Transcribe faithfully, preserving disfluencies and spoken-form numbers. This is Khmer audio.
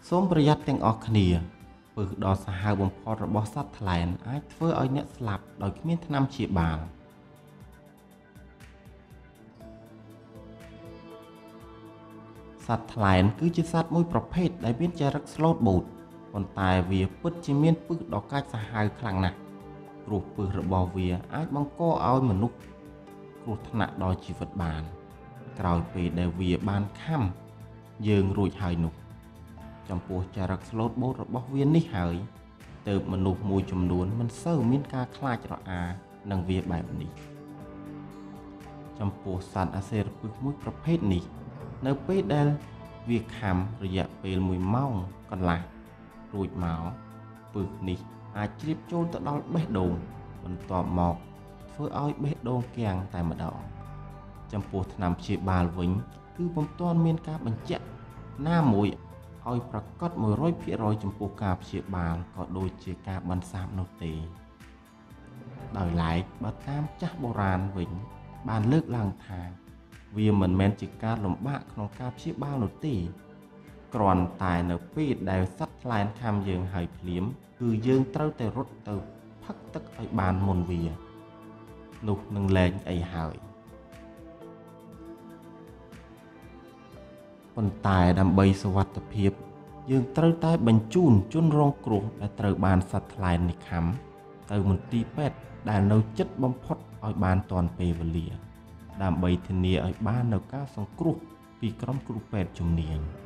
សូមប្រយ័ត្នទាំងអស់គ្នាពឹសដ៏សាហាវបំផុតរបស់សត្វថ្លែនអាចធ្វើឲ្យអ្នកស្លាប់ដោយគ្មានថ្នាំព្យាបាលសត្វថ្លែនគឺជាសត្វមួយប្រភេទដែលមានចរិតស្លូតបូតប៉ុន្តែវាពិតជាមានពឹសដ៏កាចសាហាវខ្លាំងណាស់ព្រោះពឹសរបស់វាអាចបង្កឲ្យមនុស្សគ្រោះថ្នាក់ដល់ជីវិតបានក្រោយពេលដែលវាបានខាំយើងរួចហើយនោះចំពោះចរិតស្លូតបូតរបស់វានេះហើយទើបមនុស្សមួយចំនួនមិនសូវមានការខ្លាចរអានឹងវាបែបនេះចំពោះសត្វអាសេរពិសមួយប្រភេទនេះនៅពេលដែលវាខាំរយៈពេលមួយម៉ោងកន្លះរួចមកពឹសនេះអាចជ្រាបចូលទៅដល់បេះដូងបន្ទាប់មកធ្វើឲ្យបេះដូងគាំងតែម្ដងចំពោះថ្នាំព្យាបាលវិញគឺពុំទាន់មានការបញ្ជាក់ណាមួយឲ្យប្រកាស មួយរយភាគរយ ចំពោះការព្យាបាលក៏ដូចជាការបន្សាបនោះទេដោយឡែកបើតាមចាស់បុរាណវិញបានលើកឡើងថាវាមិនមែនជាការលំបាកក្នុងការព្យាបាលនោះទេគ្រាន់តែនៅពេលដែលសត្វថ្លែនខាំយើងហើយភ្លាមគឺយើងត្រូវតែរត់ទៅផឹកទឹកឲ្យបានមុនវានោះនឹងលែងអីហើយប៉ុន្តែដើម្បីសុវត្ថិភាពយើងត្រូវតែបញ្ជូនជនរងគ្រោះដែលត្រូវបានសត្វថ្លែននេះខាំទៅមន្ទីរពេទ្យដែលនៅជិតបំផុតឲ្យបានទាន់ពេលវេលាដើម្បីធានាឲ្យបាននូវការសង្គ្រោះពីក្រុមគ្រូពេទ្យជំនាញ